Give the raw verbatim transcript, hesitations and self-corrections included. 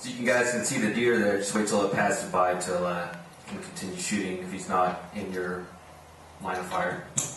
So you guys can see the deer there. Just wait till it passes by till uh, you can continue shooting if he's not in your line of fire.